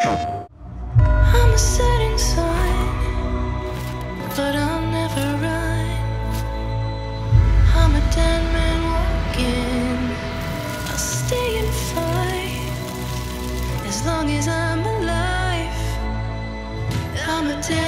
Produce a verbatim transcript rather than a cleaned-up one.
I'm a setting sun, but I'll never run. I'm a dead man walking, I'll stay and fight. As long as I'm alive, I'm a dead